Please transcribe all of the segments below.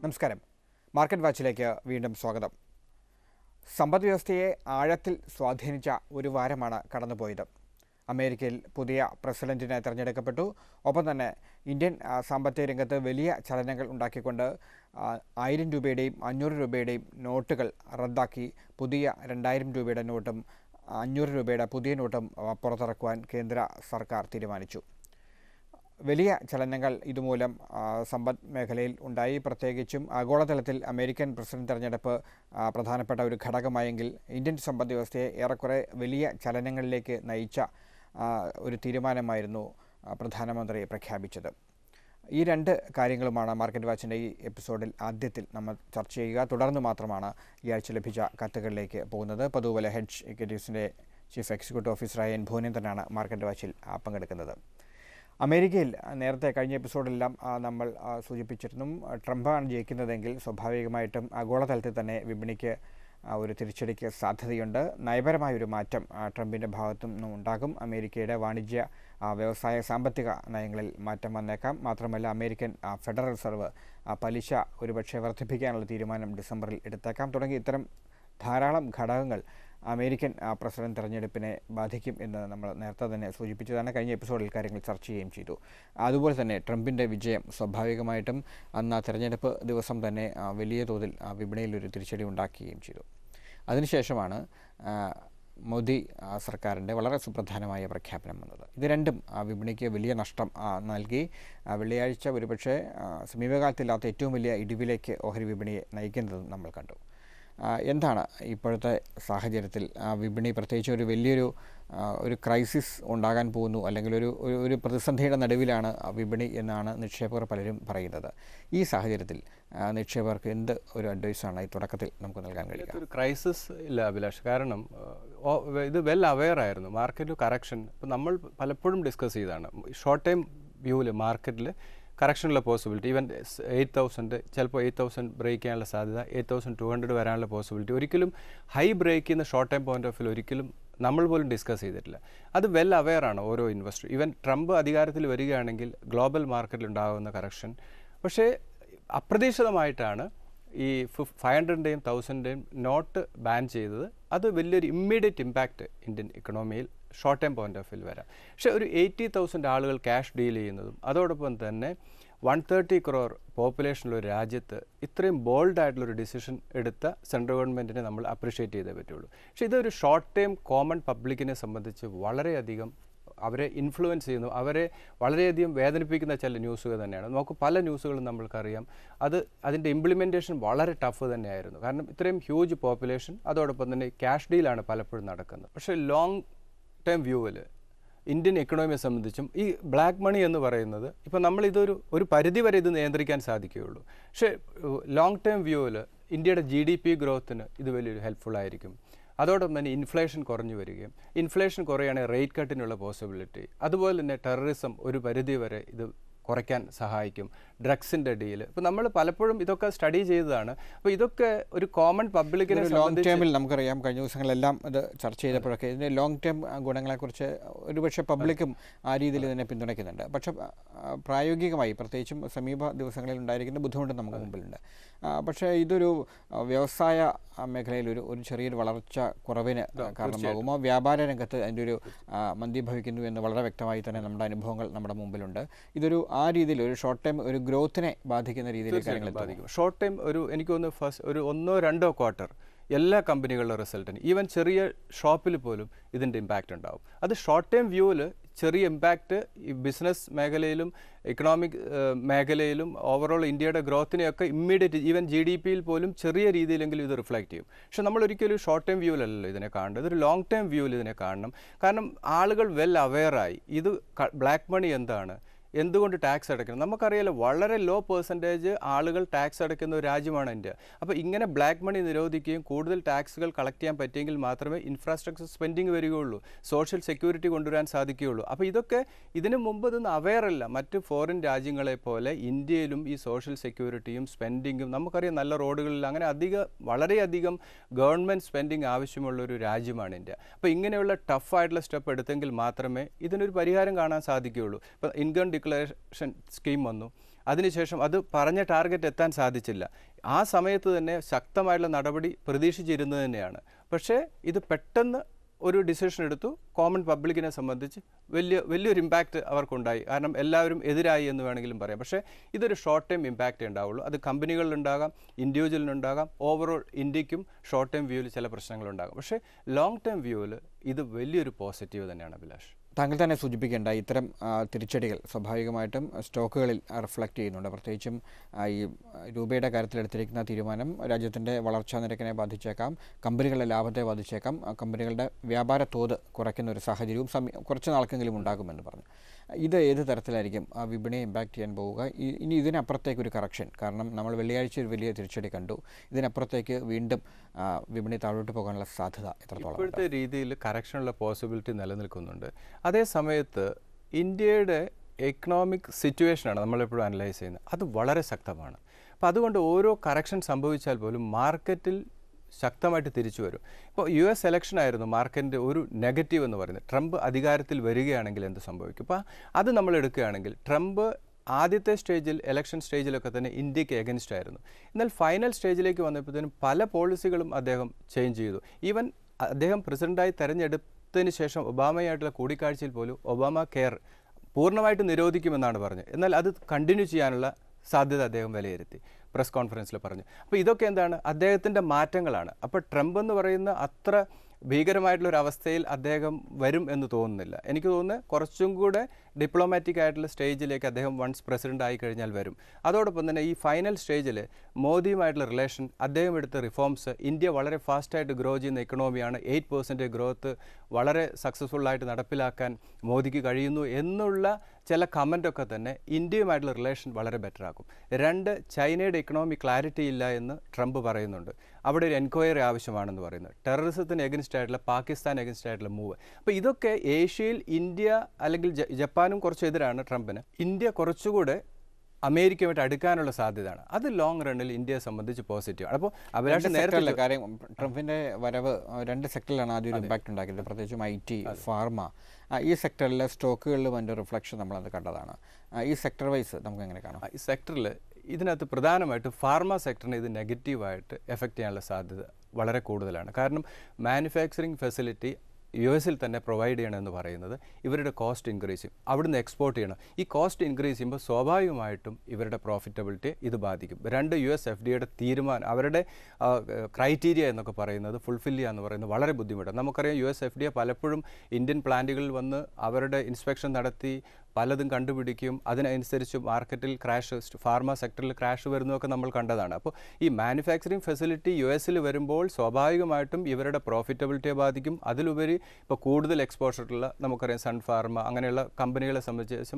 നമസ്കാരം. മാർക്കറ്റ് വാച്ചിലേക്ക് വീണ്ടും സ്വാഗതം. സമ്പദ് വ്യവസ്ഥയെ ആഴത്തിൽ സ്വാധീനിച്ച ഒരു വാരമാണ് കടന്നുപോയത്. അമേരിക്കയിൽ പുതിയ പ്രസിഡന്റിനെ തിരഞ്ഞെടുക്കപ്പെട്ടു. ഒപ്പം തന്നെ ഇന്ത്യൻ സാമ്പത്തിക രംഗത്ത് വലിയ ചലനങ്ങൾ ഉണ്ടാക്കിക്കൊണ്ട് 1000 രൂപയുടെയും 500 രൂപയുടെയും നോട്ടുകൾ റദ്ദാക്കി പുതിയ 2000 രൂപയുടെ നോട്ടും 500 രൂപയുടെ പുതിയ നോട്ടും പുറത്തിറക്കുവാൻ കേന്ദ്ര സർക്കാർ തീരുമാനിച്ചു. വലിയ ചലനങ്ങൾ ഇതുമൂലം സമ്പദ് മേഖലയിൽ ഉണ്ടായി. പ്രത്യേകിച്ചും ആഗോളതലത്തിൽ അമേരിക്കൻ പ്രസിഡന്റ് തെരഞ്ഞെടുപ്പ് പ്രധാനപ്പെട്ട ഒരു ഘടകമായെങ്കിൽ ഇന്ത്യൻ സമ്പദ് വ്യവസ്ഥയെ ഏറെക്കുറെ വലിയ ചലനങ്ങളിലേക്ക് നയിച്ച ഒരു തീരുമാനമായിരുന്നു പ്രധാനമന്ത്രി പ്രഖ്യാപിച്ചത്. ഈ രണ്ട് കാര്യങ്ങളുമാണ് മാർക്കറ്റ് വാച്ചിൻ്റെ ഈ എപ്പിസോഡിൽ ആദ്യത്തിൽ നമ്മൾ ചർച്ച ചെയ്യുക. തുടർന്ന് മാത്രമാണ് ഈ ആഴ്ച ലഭിച്ച കത്തുകളിലേക്ക് പോകുന്നത്. പതുപോലെ ഹെഡ്ജ് ഇക്വിറ്റീസിൻ്റെ ചീഫ് എക്സിക്യൂട്ടീവ് ഓഫീസറായ എൻ ഭുവനേന്ദ്രനാണ് മാർക്കറ്റ് വാച്ചിൽ പങ്കെടുക്കുന്നത്. അമേരിക്കയിൽ നേരത്തെ കഴിഞ്ഞ എപ്പിസോഡിലെല്ലാം നമ്മൾ സൂചിപ്പിച്ചിരുന്നു, ട്രംപാണ് ജയിക്കുന്നതെങ്കിൽ സ്വാഭാവികമായിട്ടും ആഗോളതലത്തിൽ തന്നെ വിപണിക്ക് ഒരു തിരിച്ചടിക്ക് സാധ്യതയുണ്ട്. നയപരമായൊരു മാറ്റം ട്രംപിൻ്റെ ഭാഗത്തു നിന്നും ഉണ്ടാകും. അമേരിക്കയുടെ വാണിജ്യ വ്യവസായ സാമ്പത്തിക നയങ്ങളിൽ മാറ്റം വന്നേക്കാം. മാത്രമല്ല അമേരിക്കൻ ഫെഡറൽ റിസർവ് പലിശ ഒരുപക്ഷെ വർദ്ധിപ്പിക്കാനുള്ള തീരുമാനം ഡിസംബറിൽ എടുത്തേക്കാം. തുടങ്ങി ഇത്തരം ധാരാളം ഘടകങ്ങൾ അമേരിക്കൻ പ്രസിഡന്റ് തെരഞ്ഞെടുപ്പിനെ ബാധിക്കും എന്ന് നമ്മൾ നേരത്തെ തന്നെ സൂചിപ്പിച്ചതാണ്. കഴിഞ്ഞ എപ്പിസോഡിൽ കാര്യങ്ങൾ ചർച്ച ചെയ്യുകയും ചെയ്തു. അതുപോലെ തന്നെ ട്രംപിൻ്റെ വിജയം സ്വാഭാവികമായിട്ടും അന്ന് തെരഞ്ഞെടുപ്പ് ദിവസം തന്നെ വലിയ തോതിൽ വിപണിയിലൊരു തിരിച്ചടി ഉണ്ടാക്കുകയും ചെയ്തു. അതിനുശേഷമാണ് മോദി സർക്കാരിൻ്റെ വളരെ സുപ്രധാനമായ പ്രഖ്യാപനം വന്നത്. ഇത് രണ്ടും വിപണിക്ക് വലിയ നഷ്ടം നൽകി. വെള്ളിയാഴ്ച ഒരുപക്ഷെ സമീപകാലത്തില്ലാത്ത ഏറ്റവും വലിയ ഇടിവിലേക്ക് ഓഹരി വിപണിയെ നയിക്കുന്നത് നമ്മൾ കണ്ടു. എന്താണ് ഇപ്പോഴത്തെ സാഹചര്യത്തിൽ വിപണി, പ്രത്യേകിച്ച് ഒരു വലിയൊരു ക്രൈസിസ് ഉണ്ടാകാൻ പോകുന്നു, അല്ലെങ്കിൽ ഒരു പ്രതിസന്ധിയുടെ നടുവിലാണ് വിപണി എന്നാണ് നിക്ഷേപകർ പലരും പറയുന്നത്. ഈ സാഹചര്യത്തിൽ നിക്ഷേപകർക്ക് എന്ത് ഒരു അഡ്വൈസാണ് ഈ തുടക്കത്തിൽ നമുക്ക് നൽകാൻ കഴിയുക? ഒരു ക്രൈസിസ് ഇല്ല അഭിലാഷ്. കാരണം ഇത് വെൽ അവെയർ ആയിരുന്നു. മാർക്കറ്റ് കറക്ഷൻ ഇപ്പം നമ്മൾ പലപ്പോഴും ഡിസ്കസ് ചെയ്തതാണ്. ഷോർട്ട് ടൈം വ്യൂവിൽ മാർക്കറ്റിൽ കറക്ഷനുള്ള പോസിബിലിറ്റി, ഈവൻ 8000 ചിലപ്പോൾ 8000 ബ്രേക്ക് ചെയ്യാനുള്ള സാധ്യത, 8200 വരാനുള്ള പോസിബിലിറ്റി, ഒരിക്കലും ഹൈ ബ്രേക്ക് ചെയ്യുന്ന short time point of view ഒരിക്കലും നമ്മൾ പോലും ഡിസ്കസ് ചെയ്തിട്ടില്ല. അത് വെൽ അവെയർ ആണ് ഓരോ ഇൻവെസ്റ്റർ. ഈവൻ ട്രംപ് അധികാരത്തിൽ വരികയാണെങ്കിൽ ഗ്ലോബൽ മാർക്കറ്റിൽ ഉണ്ടാകുന്ന കറക്ഷൻ, പക്ഷേ അപ്രതീക്ഷിതമായിട്ടാണ് ഈ 500-ൻ്റെയും 1000-ൻ്റെയും നോട്ട് ബാൻ ചെയ്തത്. അത് വലിയൊരു ഇമ്മീഡിയറ്റ് ഇമ്പാക്റ്റ് ഇന്ത്യൻ ഇക്കണോമിയിൽ short time point of view വരാം. പക്ഷേ ഒരു 80,000 ആളുകൾ ക്യാഷ് ഡീൽ ചെയ്യുന്നതും അതോടൊപ്പം തന്നെ 130 crore പോപ്പുലേഷനുള്ള ഒരു രാജ്യത്ത് ഇത്രയും ബോൾഡായിട്ടുള്ളൊരു ഡിസിഷൻ എടുത്ത സെൻട്രൽ ഗവൺമെൻറ്റിനെ നമ്മൾ അപ്രിഷ്യേറ്റ് ചെയ്തേ പറ്റുള്ളൂ. പക്ഷേ ഇതൊരു ഷോർട്ട് ടൈം കോമൺ പബ്ലിക്കിനെ സംബന്ധിച്ച് വളരെയധികം അവരെ ഇൻഫ്ലുവൻസ് ചെയ്യുന്നു, അവരെ വളരെയധികം വേദനിപ്പിക്കുന്ന ചില ന്യൂസുകൾ തന്നെയാണ്. നമുക്ക് പല ന്യൂസുകളും നമ്മൾക്കറിയാം. അതിൻ്റെ ഇംപ്ലിമെൻറ്റേഷൻ വളരെ ടഫ് തന്നെയായിരുന്നു. കാരണം ഇത്രയും ഹ്യൂജ് പോപ്പുലേഷൻ, അതോടൊപ്പം തന്നെ ക്യാഷ് ഡീലാണ് പലപ്പോഴും നടക്കുന്നത്. പക്ഷേ ലോങ് ടൈം വ്യൂവിൽ ഇന്ത്യൻ എക്കണോമിയെ സംബന്ധിച്ചും ഈ ബ്ലാക്ക് മണി എന്ന് പറയുന്നത് ഇപ്പോൾ നമ്മളിതൊരു പരിധി വരെ ഇത് നിയന്ത്രിക്കാൻ സാധിക്കുകയുള്ളൂ. പക്ഷേ ലോങ് ടൈം വ്യൂവിൽ ഇന്ത്യയുടെ GDP ഗ്രോത്തിന് ഇത് വലിയൊരു ഹെൽപ്ഫുൾ ആയിരിക്കും. അതോടൊപ്പം തന്നെ ഇൻഫ്ലേഷൻ കുറഞ്ഞു വരികയും, ഇൻഫ്ലേഷൻ കുറയുകയാണെങ്കിൽ റേറ്റ് കട്ടിനുള്ള പോസിബിലിറ്റി, അതുപോലെ തന്നെ ടെററിസം ഒരു പരിധി വരെ ഇത് കുറയ്ക്കാൻ സഹായിക്കും. ഡ്രഗ്സിൻ്റെ ഡീൽ ഇപ്പോൾ നമ്മൾ പലപ്പോഴും ഇതൊക്കെ സ്റ്റഡി ചെയ്തതാണ്. അപ്പോൾ ഇതൊക്കെ ഒരു കോമൺ പബ്ലിക്കിനെ ലോങ് ടേമിൽ നമുക്കറിയാം. കഴിഞ്ഞ ദിവസങ്ങളെല്ലാം ഇത് ചർച്ച ചെയ്തപ്പോഴൊക്കെ ഇതിൻ്റെ ലോങ് ടേം ഗുണങ്ങളെക്കുറിച്ച് ഒരുപക്ഷെ പബ്ലിക്കും ആ രീതിയിൽ ഇതിനെ പിന്തുണയ്ക്കുന്നുണ്ട്. പക്ഷേ പ്രായോഗികമായി പ്രത്യേകിച്ചും സമീപ ദിവസങ്ങളിൽ ഉണ്ടായിരിക്കുന്ന ബുദ്ധിമുട്ട് നമുക്ക് മുമ്പിലുണ്ട്. പക്ഷേ ഇതൊരു വ്യവസായ മേഖലയിൽ ഒരു ചെറിയൊരു വളർച്ച കുറവിന് കാരണമാകുമോ? വ്യാപാര രംഗത്ത് അതിൻ്റെ ഒരു മന്ദീഭവിക്കുന്നു എന്ന് വളരെ വ്യക്തമായി തന്നെ നമ്മുടെ അനുഭവങ്ങൾ നമ്മുടെ മുമ്പിലുണ്ട്. ഇതൊരു ആ രീതിയിൽ ഒരു ഷോർട്ട് ടൈം ഒരു ഗ്രോത്തിനെ ബാധിക്കുന്ന രീതിയിൽ കാര്യങ്ങൾ ബാധിക്കും. ഷോർട്ട് ടൈം എനിക്ക് തോന്നുന്നു ഒരു 1-2 ക്വാർട്ടർ എല്ലാ കമ്പനികളുടെ റിസൾട്ടിന്, ഈവൻ ചെറിയ ഷോപ്പിൽ പോലും ഇതിൻ്റെ ഇമ്പാക്റ്റ് ഉണ്ടാവും. അത് ഷോർട്ട് ടൈം വ്യൂവിൽ ചെറിയ ഇമ്പാക്റ്റ് ഈ ബിസിനസ് മേഖലയിലും ഇക്കണോമിക് മേഖലയിലും ഓവറോൾ ഇന്ത്യയുടെ ഗ്രോത്തിനെയൊക്കെ ഇമ്മീഡിയറ്റ് ഈവൻ GDP-യിൽ പോലും ചെറിയ രീതിയിലെങ്കിലും ഇത് റിഫ്ലക്റ്റ് ചെയ്യും. പക്ഷെ നമ്മൾ ഒരിക്കലും ഷോർട്ട് ടൈം വ്യൂവിലല്ലോ ഇതിനെ കാണേണ്ടത്, ഇതൊരു ലോങ് ടൈം വ്യൂവിൽ ഇതിനെ കാണണം. കാരണം ആളുകൾ വെൽ അവെയറായി ഇത് ബ്ലാക്ക് മണി എന്താണ്, എന്തുകൊണ്ട് ടാക്സ് അടയ്ക്കണം. നമുക്കറിയാലോ വളരെ ലോ പെർസെൻറ്റേജ് ആളുകൾ ടാക്സ് അടയ്ക്കുന്ന ഒരു രാജ്യമാണ് ഇന്ത്യ. അപ്പോൾ ഇങ്ങനെ ബ്ലാക്ക് മണി നിരോധിക്കുകയും കൂടുതൽ ടാക്സുകൾ കളക്ട് ചെയ്യാൻ പറ്റിയെങ്കിൽ മാത്രമേ ഇൻഫ്രാസ്ട്രക്ചർ സ്പെൻഡിങ് വരികയുള്ളൂ, സോഷ്യൽ സെക്യൂരിറ്റി കൊണ്ടുവരാൻ സാധിക്കുകയുള്ളൂ. അപ്പോൾ ഇതൊക്കെ ഇതിനു മുമ്പ് ഇതൊന്നും അവെയറല്ല. മറ്റ് ഫോറിൻ രാജ്യങ്ങളെ പോലെ ഇന്ത്യയിലും ഈ സോഷ്യൽ സെക്യൂരിറ്റിയും സ്പെൻഡിങ്ങും നമുക്കറിയാം. നല്ല റോഡുകളിൽ അങ്ങനെ വളരെയധികം ഗവൺമെൻറ് സ്പെൻഡിങ് ആവശ്യമുള്ളൊരു രാജ്യമാണ് ഇന്ത്യ. അപ്പോൾ ഇങ്ങനെയുള്ള ടഫായിട്ടുള്ള സ്റ്റെപ്പ് എടുത്തെങ്കിൽ മാത്രമേ ഇതിനൊരു പരിഹാരം കാണാൻ സാധിക്കുകയുള്ളൂ. ഇപ്പോൾ ഇൻകം ഡീന്യൂക്ലിയേഷൻ സ്കീം വന്നു. അതിനുശേഷം അത് പറഞ്ഞ ടാർഗറ്റ് എത്താൻ സാധിച്ചില്ല. ആ സമയത്ത് തന്നെ ശക്തമായിട്ടുള്ള നടപടി പ്രതീക്ഷിച്ചിരുന്നത് തന്നെയാണ്. പക്ഷേ ഇത് പെട്ടെന്ന് ഒരു ഡിസിഷൻ എടുത്തു. കോമൺ പബ്ലിക്കിനെ സംബന്ധിച്ച് വലിയൊരു ഇമ്പാക്റ്റ് അവർക്കുണ്ടായി. കാരണം എല്ലാവരും എതിരായി എന്ന് വേണമെങ്കിലും പറയാം. പക്ഷേ ഇതൊരു ഷോർട്ട് ടൈം ഇമ്പാക്റ്റ് ഉണ്ടാവുള്ളൂ. അത് കമ്പനികളിലുണ്ടാകാം, ഇൻഡിവിജ്വലിനുണ്ടാകാം, ഓവറോൾ ഇന്ത്യക്കും ഷോർട്ട് ടൈം വ്യൂവിൽ ചില പ്രശ്നങ്ങളുണ്ടാകാം. പക്ഷേ ലോങ് ടൈം വ്യൂവിൽ ഇത് വലിയൊരു പോസിറ്റീവ് തന്നെയാണ് അഭിലാഷ്. താങ്കൾ തന്നെ സൂചിപ്പിക്കേണ്ട ഇത്തരം തിരിച്ചടികൾ സ്വാഭാവികമായിട്ടും സ്റ്റോക്കുകളിൽ റിഫ്ലക്റ്റ് ചെയ്യുന്നുണ്ട്. പ്രത്യേകിച്ചും ഈ രൂപയുടെ കാര്യത്തിലെടുത്തിരിക്കുന്ന തീരുമാനം രാജ്യത്തിൻ്റെ വളർച്ചാ നിരക്കിനെ ബാധിച്ചേക്കാം, കമ്പനികളുടെ ലാഭത്തെ ബാധിച്ചേക്കാം, കമ്പനികളുടെ വ്യാപാര തോത് കുറയ്ക്കുന്ന ഒരു സാഹചര്യവും കുറച്ച് നാൾക്കെങ്കിലും ഉണ്ടാകുമെന്ന് പറഞ്ഞു. ഇത് ഏത് തരത്തിലായിരിക്കും ആ വിപണിയെ ഇമ്പാക്റ്റ് ചെയ്യാൻ പോവുക? ഇനി ഇതിനപ്പുറത്തേക്കൊരു കറക്ഷൻ, കാരണം നമ്മൾ വെള്ളിയാഴ്ച ഒരു വലിയ തിരിച്ചടി കണ്ടു, ഇതിനപ്പുറത്തേക്ക് വീണ്ടും വിപണി താഴോട്ട് പോകാനുള്ള സാധ്യത എത്രത്തോളം? ഇപ്പോഴത്തെ രീതിയിൽ കറക്ഷനുള്ള പോസിബിലിറ്റി നിലനിൽക്കുന്നുണ്ട്. അതേ സമയത്ത് ഇന്ത്യയുടെ എക്കണോമിക് സിറ്റുവേഷനാണ് നമ്മളെപ്പോഴും അനലൈസ് ചെയ്യുന്നത്. അത് വളരെ ശക്തമാണ്. അപ്പോൾ അതുകൊണ്ട് ഓരോ കറക്ഷൻ സംഭവിച്ചാൽ പോലും മാർക്കറ്റിൽ ശക്തമായിട്ട് തിരിച്ചു വരും. ഇപ്പോൾ US എലക്ഷൻ ആയിരുന്നു മാർക്കറ്റിൻ്റെ ഒരു നെഗറ്റീവ് എന്ന് പറയുന്നത്. ട്രംപ് അധികാരത്തിൽ വരികയാണെങ്കിൽ എന്ത് സംഭവിക്കും? അപ്പോൾ അത് നമ്മൾ എടുക്കുകയാണെങ്കിൽ ട്രംപ് ആദ്യത്തെ സ്റ്റേജിൽ ഇലക്ഷൻ സ്റ്റേജിലൊക്കെ തന്നെ ഇന്ത്യക്ക് എഗൻസ്റ്റ് ആയിരുന്നു. എന്നാൽ ഫൈനൽ സ്റ്റേജിലേക്ക് വന്നപ്പോഴത്തേനും പല പോളിസികളും അദ്ദേഹം ചേഞ്ച് ചെയ്തു. ഈവൻ അദ്ദേഹം പ്രസിഡൻ്റായി തെരഞ്ഞെടുത്തതിന് ശേഷം ഒബാമയായിട്ടുള്ള കൂടിക്കാഴ്ചയിൽ പോലും ഒബാമ കെയർ പൂർണ്ണമായിട്ട് നിരോധിക്കുമെന്നാണ് പറഞ്ഞത്. എന്നാൽ അത് കണ്ടിന്യൂ ചെയ്യാനുള്ള സാധ്യത അദ്ദേഹം വിലയിരുത്തി, പ്രസ് കോൺഫറൻസിൽ പറഞ്ഞു. അപ്പോൾ ഇതൊക്കെ എന്താണ്? അദ്ദേഹത്തിൻ്റെ മാറ്റങ്ങളാണ്. അപ്പോൾ ട്രംപ് എന്ന് പറയുന്ന അത്ര ഭീകരമായിട്ടുള്ളൊരു അവസ്ഥയിൽ അദ്ദേഹം വരും എന്ന് തോന്നുന്നില്ല. എനിക്ക് തോന്നുന്നത് കുറച്ചും കൂടെ ഡിപ്ലോമാറ്റിക് ആയിട്ടുള്ള സ്റ്റേജിലേക്ക് അദ്ദേഹം വൺസ് പ്രസിഡൻ്റ് ആയി കഴിഞ്ഞാൽ വരും. അതോടൊപ്പം തന്നെ ഈ ഫൈനൽ സ്റ്റേജിൽ മോദിയുമായിട്ടുള്ള റിലേഷൻ, അദ്ദേഹം എടുത്ത റിഫോംസ്, ഇന്ത്യ വളരെ ഫാസ്റ്റായിട്ട് ഗ്രോ ചെയ്യുന്ന എക്കണോമിയാണ്, 8% ഗ്രോത്ത് വളരെ സക്സസ്ഫുള്ളായിട്ട് നടപ്പിലാക്കാൻ മോദിക്ക് കഴിയുന്നു എന്നുള്ള ചില കമൻ്റൊക്കെ തന്നെ ഇന്ത്യയുമായിട്ടുള്ള റിലേഷൻ വളരെ ബെറ്റർ ആക്കും. 2, ചൈനയുടെ ഇക്കണോമി ക്ലാരിറ്റി ഇല്ല എന്ന് ട്രംപ് പറയുന്നുണ്ട്. അവിടെ ഒരു എൻക്വയറി ആവശ്യമാണെന്ന് പറയുന്നത്. ടെററിസത്തിന് എഗൻസ്റ്റ് ആയിട്ടുള്ള, പാകിസ്ഥാൻ എഗൻസ്റ്റ് ആയിട്ടുള്ള മൂവ്. അപ്പോൾ ഇതൊക്കെ ഏഷ്യയിൽ ഇന്ത്യ അല്ലെങ്കിൽ ജപ്പാനും കുറച്ച് എതിരാണ് ട്രംപിന്. ഇന്ത്യ കുറച്ചുകൂടെ അമേരിക്കയുമായിട്ട് അടുക്കാനുള്ള സാധ്യതയാണ്. അത് ലോങ് റണ്ണിൽ ഇന്ത്യയെ സംബന്ധിച്ച് പോസിറ്റീവാണ്. അപ്പോൾ അഭിലാഷ് നേരത്തെ കാര്യം ട്രംപിൻ്റെ വരവ് 2 സെക്ടറിലാണ് ആദ്യം ഒരു ഇമ്പാക്റ്റ് ഉണ്ടാക്കിയത്. പ്രത്യേകിച്ചും IT, ഫാർമ, ഈ സെക്ടറിലെ സ്റ്റോക്കുകളിലും അതിൻ്റെ റിഫ്ലക്ഷൻ നമ്മളത് കണ്ടതാണ്. ഈ സെക്ടർ വൈസ് നമുക്ക് എങ്ങനെ കാണാം? ഈ സെക്ടറിൽ ഇതിനകത്ത് പ്രധാനമായിട്ട് ഫാർമ സെക്ടറിനെ ഇത് നെഗറ്റീവായിട്ട് എഫക്റ്റ് ചെയ്യാനുള്ള സാധ്യത വളരെ കൂടുതലാണ്. കാരണം മാനുഫാക്ചറിങ് ഫെസിലിറ്റി US-ൽ തന്നെ പ്രൊവൈഡ് ചെയ്യണമെന്ന് പറയുന്നത് ഇവരുടെ കോസ്റ്റ് ഇൻക്രീസ് ചെയ്യും, അവിടുന്ന് എക്സ്പോർട്ട് ചെയ്യണം. ഈ കോസ്റ്റ് ഇൻക്രീസ് ചെയ്യുമ്പോൾ സ്വാഭാവികമായിട്ടും ഇവരുടെ പ്രോഫിറ്റബിലിറ്റി ഇത് ബാധിക്കും. 2, US FDAയുടെ തീരുമാനം, അവരുടെ ക്രൈറ്റീരിയ എന്നൊക്കെ പറയുന്നത് ഫുൾഫിൽ ചെയ്യുക എന്ന് പറയുന്നത് വളരെ ബുദ്ധിമുട്ടാണ്. നമുക്കറിയാം US FDA പലപ്പോഴും ഇന്ത്യൻ പ്ലാന്റുകളിൽ വന്ന് അവരുടെ ഇൻസ്പെക്ഷൻ നടത്തി പലതും കണ്ടുപിടിക്കും. അതിനനുസരിച്ച് മാർക്കറ്റിൽ ക്രാഷ്, ഫാർമ സെക്ടറിൽ ക്രാഷ് വരുന്നതൊക്കെ നമ്മൾ കണ്ടതാണ്. അപ്പോൾ ഈ മാനുഫാക്ചറിങ് ഫെസിലിറ്റി US-ൽ വരുമ്പോൾ സ്വാഭാവികമായിട്ടും ഇവരുടെ പ്രോഫിറ്റബിലിറ്റിയെ ബാധിക്കും. അതിലുപരി ഇപ്പോൾ കൂടുതൽ എക്സ്പോഷറുള്ള നമുക്കറിയാം സൺ ഫാർമ അങ്ങനെയുള്ള കമ്പനികളെ സംബന്ധിച്ച്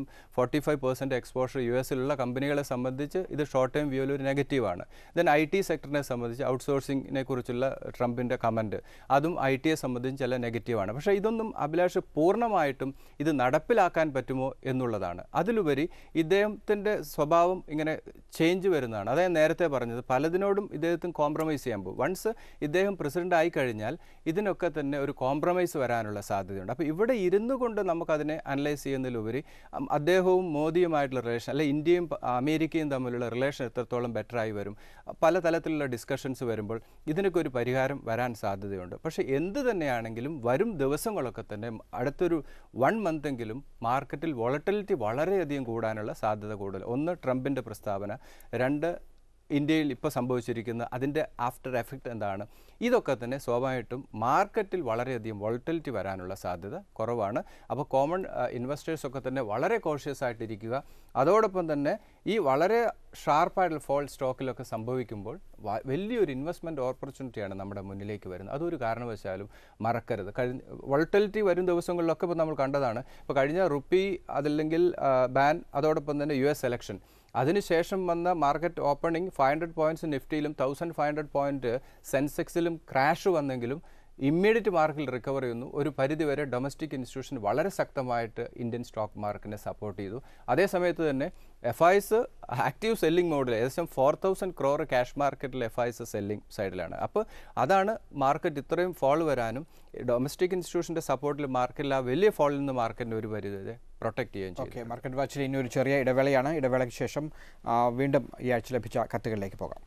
45% എക്സ്പോഷർ US-ലുള്ള കമ്പനികളെ സംബന്ധിച്ച് ഇത് ഷോർട്ട് ടൈം വ്യൂവിൽ ഒരു നെഗറ്റീവാണ്. ദെൻ IT സെക്ടറിനെ സംബന്ധിച്ച് ഔട്ട്സോഴ്സിങ്ങിനെ കുറിച്ചുള്ള ട്രംപിൻ്റെ കമൻറ്റ്, അതും IT-യെ സംബന്ധിച്ച് ചില നെഗറ്റീവാണ്. പക്ഷേ ഇതൊന്നും അഭിലാഷ് പൂർണ്ണമായിട്ടും ഇത് നടപ്പിലാക്കാൻ പറ്റുമോ എന്നുള്ളതാണ്. അതിലുപരി ഇദ്ദേഹത്തിൻ്റെ സ്വഭാവം ഇങ്ങനെ ചേഞ്ച് വരുന്നതാണ്. അതായത് നേരത്തെ പറഞ്ഞത് പലതിനോടും ഇദ്ദേഹത്തിന് കോംപ്രമൈസ് ചെയ്യാൻ പോകും. വൺസ് ഇദ്ദേഹം പ്രസിഡൻ്റ് ആയി കഴിഞ്ഞാൽ ഇതിനൊക്കെ തന്നെ ഒരു കോംപ്രമൈസ് വരാനുള്ള സാധ്യതയുണ്ട്. അപ്പോൾ ഇവിടെ ഇരുന്നു കൊണ്ട് നമുക്കതിനെ അനലൈസ് ചെയ്യുന്നതിലുപരി അദ്ദേഹവും മോദിയുമായിട്ടുള്ള റിലേഷൻ, അല്ലെ ഇന്ത്യയും അമേരിക്കയും തമ്മിലുള്ള റിലേഷൻ എത്രത്തോളം ബെറ്ററായി വരും, പല തലത്തിലുള്ള ഡിസ്കഷൻസ് വരുമ്പോൾ ഇതിനൊക്കെ ഒരു പരിഹാരം വരാൻ സാധ്യതയുണ്ട്. പക്ഷേ എന്ത് തന്നെയാണെങ്കിലും വരും ദിവസങ്ങളൊക്കെ തന്നെ അടുത്തൊരു 1 മന്തെങ്കിലും മാർക്കറ്റിൽ വോളറ്റിലിറ്റി വളരെയധികം കൂടാനുള്ള സാധ്യത കൂടുതൽ. 1, ട്രംപിൻ്റെ പ്രസ്താവന, 2, ഇന്ത്യയിൽ ഇപ്പോൾ സംഭവിച്ചിരിക്കുന്ന അതിൻ്റെ ആഫ്റ്റർ എഫക്റ്റ് എന്താണ്, ഇതൊക്കെ തന്നെ സ്വാഭാവികമായിട്ടും മാർക്കറ്റിൽ വളരെയധികം വോളറ്റിലിറ്റി വരാനുള്ള സാധ്യത കുറവാണ്. അപ്പോൾ കോമൺ ഇൻവെസ്റ്റേഴ്സൊക്കെ തന്നെ വളരെ കോഷ്യസ് ആയിട്ടിരിക്കുക. അതോടൊപ്പം തന്നെ ഈ വളരെ ഷാർപ്പായിട്ടുള്ള ഫോൾ സ്റ്റോക്കിലൊക്കെ സംഭവിക്കുമ്പോൾ വലിയൊരു ഇൻവെസ്റ്റ്മെൻറ്റ് ഓപ്പർച്യൂണിറ്റിയാണ് നമ്മുടെ മുന്നിലേക്ക് വരുന്നത്. അതൊരു കാരണവശാലും മറക്കരുത്. വോളറ്റിലിറ്റി വരും ദിവസങ്ങളിലൊക്കെ ഇപ്പോൾ നമ്മൾ കണ്ടതാണ്. ഇപ്പോൾ കഴിഞ്ഞ റുപ്പി, അതല്ലെങ്കിൽ ബാൻ, അതോടൊപ്പം തന്നെ US എലക്ഷൻ, അതിനുശേഷം വന്ന മാർക്കറ്റ് ഓപ്പണിംഗ് 500 പോയിൻറ്റ്സ് നിഫ്റ്റിയിലും 1500 പോയിൻറ്റ് സെൻസെക്സിലും ക്രാഷ് വന്നെങ്കിലും ഇമ്മീഡിയറ്റ് മാർക്കറ്റിൽ റിക്കവർ ചെയ്യുന്നു. ഒരു പരിധിവരെ ഡൊമസ്റ്റിക് ഇൻസ്റ്റിറ്റ്യൂഷൻ വളരെ ശക്തമായിട്ട് ഇന്ത്യൻ സ്റ്റോക്ക് മാർക്കറ്റിനെ സപ്പോർട്ട് ചെയ്തു. അതേസമയത്ത് തന്നെ FIs ആക്റ്റീവ് സെല്ലിംഗ് മോഡിൽ ഏകദേശം 4000 crore ക്യാഷ് മാർക്കറ്റിൽ FIs സെല്ലിംഗ് സൈഡിലാണ്. അപ്പോൾ അതാണ് മാർക്കറ്റ് ഇത്രയും ഫോൾ വരാനും ഡൊമസ്റ്റിക് ഇൻസ്റ്റിറ്റ്യൂഷൻ്റെ സപ്പോർട്ടിൽ മാർക്കറ്റിൽ ആ വലിയ ഫോളിൽ നിന്ന് മാർക്കറ്റിന് ഒരു പരിധി പ്രൊട്ടക്ട് ചെയ്യുകയും ചെയ്യും. ഓക്കെ, മാർക്കറ്റ് വാച്ചിൽ ഇനി ഒരു ചെറിയ ഇടവേളയാണ്. ഇടവേളയ്ക്ക് ശേഷം വീണ്ടും ഈ ആഴ്ച ലഭിച്ച കത്തുകളിലേക്ക് പോകാം.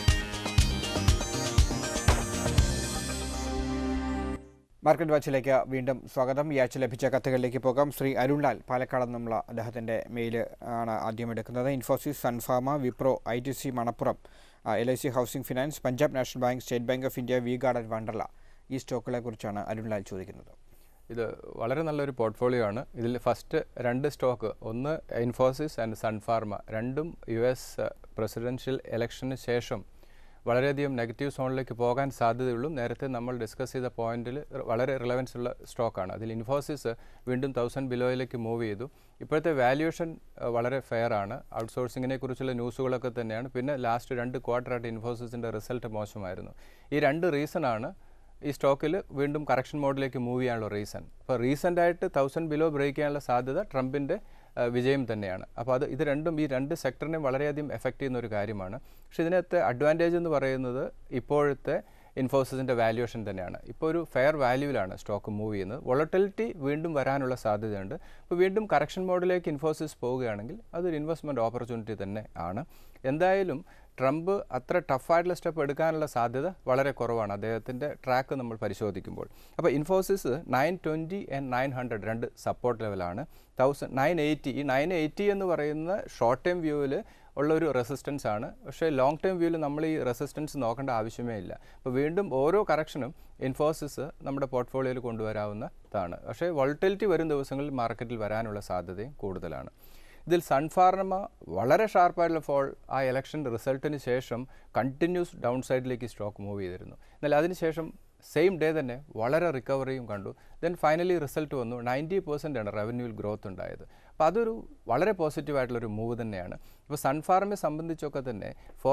മാർക്കറ്റ് വാച്ചിലേക്ക് വീണ്ടും സ്വാഗതം. ഈ ആഴ്ച ലഭിച്ച കത്തുകളിലേക്ക് പോകാം. ശ്രീ അരുൺലാൽ പാലക്കാട് നിന്നുള്ള അദ്ദേഹത്തിൻ്റെ മെയിൽ ആണ് ആദ്യം എടുക്കുന്നത്. Infosys, Sun Pharma, Wipro, ITC, Manappuram, LIC Housing Finance, Punjab National Bank, State Bank of India, V Guard, Wonderla, ഈ സ്റ്റോക്കുകളെ കുറിച്ചാണ് അരുൺലാൽ ചോദിക്കുന്നത്. ഇത് വളരെ നല്ലൊരു പോർട്ട്ഫോളിയോ ആണ്. ഇതിൽ ഫസ്റ്റ് 2 സ്റ്റോക്ക്, ഒന്ന് ഇൻഫോസിസ് ആൻഡ് സൺഫാർമ, രണ്ടും US പ്രസിഡൻഷ്യൽ ഇലക്ഷന് ശേഷം വളരെയധികം നെഗറ്റീവ് സോണിലേക്ക് പോകാൻ സാധ്യതയുള്ളൂ. നേരത്തെ നമ്മൾ ഡിസ്കസ് ചെയ്ത പോയിന്റിൽ വളരെ റിലവൻസ് ഉള്ള സ്റ്റോക്കാണ്. അതിൽ ഇൻഫോസിസ് വീണ്ടും 1000 ബിലോയിലേക്ക് മൂവ് ചെയ്തു. ഇപ്പോഴത്തെ വാല്യുവേഷൻ വളരെ ഫെയർ ആണ്. ഔട്ട്സോഴ്സിങ്ങിനെ കുറിച്ചുള്ള ന്യൂസുകളൊക്കെ തന്നെയാണ്. പിന്നെ ലാസ്റ്റ് 2 ക്വാർട്ടറായിട്ട് ഇൻഫോസിസിൻ്റെ റിസൾട്ട് മോശമായിരുന്നു. ഈ 2 റീസണാണ് ഈ സ്റ്റോക്കിൽ വീണ്ടും കറക്ഷൻ മോഡിലേക്ക് മൂവ് ചെയ്യാനുള്ള റീസൺ. അപ്പോൾ റീസെൻ്റായിട്ട് 1000 ബിലോ ബ്രേക്ക് ചെയ്യാനുള്ള സാധ്യത ട്രംപിൻ്റെ വിജയം തന്നെയാണ്. അപ്പോൾ ഈ 2 സെക്ടറിനെയും വളരെയധികം എഫക്റ്റ് ചെയ്യുന്ന ഒരു കാര്യമാണ്. പക്ഷേ ഇതിനകത്ത് അഡ്വാൻറ്റേജ് എന്ന് പറയുന്നത് ഇപ്പോഴത്തെ ഇൻഫോസിസിൻ്റെ വാല്യുവേഷൻ തന്നെയാണ്. ഇപ്പോൾ ഒരു ഫെയർ വാല്യൂവിലാണ് സ്റ്റോക്ക് മൂവ് ചെയ്യുന്നത്. വോളറ്റിലിറ്റി വീണ്ടും വരാനുള്ള സാധ്യതയുണ്ട്. അപ്പോൾ വീണ്ടും കറക്ഷൻ മോഡിലേക്ക് ഇൻഫോസിസ് പോവുകയാണെങ്കിൽ അതൊരു ഇൻവെസ്റ്റ്മെൻറ്റ് ഓപ്പർച്യൂണിറ്റി തന്നെ ആണ്. എന്തായാലും ട്രംപ് അത്ര ടഫായിട്ടുള്ള സ്റ്റെപ്പ് എടുക്കാനുള്ള സാധ്യത വളരെ കുറവാണ് അദ്ദേഹത്തിൻ്റെ ട്രാക്ക് നമ്മൾ പരിശോധിക്കുമ്പോൾ. അപ്പോൾ ഇൻഫോസിസ് 920 and 900 2 സപ്പോർട്ട് ലെവലാണ്. 980, ഈ 980 എന്ന് പറയുന്ന ഷോർട്ട് ടൈം വ്യൂവിൽ ഉള്ളൊരു റെസിസ്റ്റൻസ് ആണ്. പക്ഷേ ലോങ് ടൈം വ്യൂവിൽ നമ്മൾ ഈ റെസിസ്റ്റൻസ് നോക്കേണ്ട ആവശ്യമേ ഇല്ല. അപ്പോൾ വീണ്ടും ഓരോ കറക്ഷനും ഇൻഫോസിസ് നമ്മുടെ പോർട്ട്ഫോളിയോയിൽ കൊണ്ടുവരാവുന്നതാണ്. പക്ഷേ വോളറ്റിലിറ്റി വരും ദിവസങ്ങളിൽ മാർക്കറ്റിൽ വരാനുള്ള സാധ്യതയും കൂടുതലാണ്. ഇതിൽ സൺഫാർമ വളരെ ഷാർപ്പായിട്ടുള്ള ഫോൾ ആ ഇലക്ഷൻ റിസൾട്ടിന് ശേഷം കണ്ടിന്യൂസ് ഡൗൺ സൈഡിലേക്ക് സ്റ്റോക്ക് മൂവ് ചെയ്തിരുന്നു. എന്നാൽ അതിനുശേഷം സെയിം ഡേ തന്നെ വളരെ റിക്കവറിയും കണ്ടു. ദെൻ ഫൈനലി റിസൾട്ട് വന്നു. 90% ആണ് റവന്യൂവിൽ ഗ്രോത്ത് ഉണ്ടായത്. അപ്പോൾ അതൊരു വളരെ പോസിറ്റീവായിട്ടുള്ളൊരു മൂവ് തന്നെയാണ്. ഇപ്പോൾ സൺഫാർമയെ സംബന്ധിച്ചൊക്കെ തന്നെ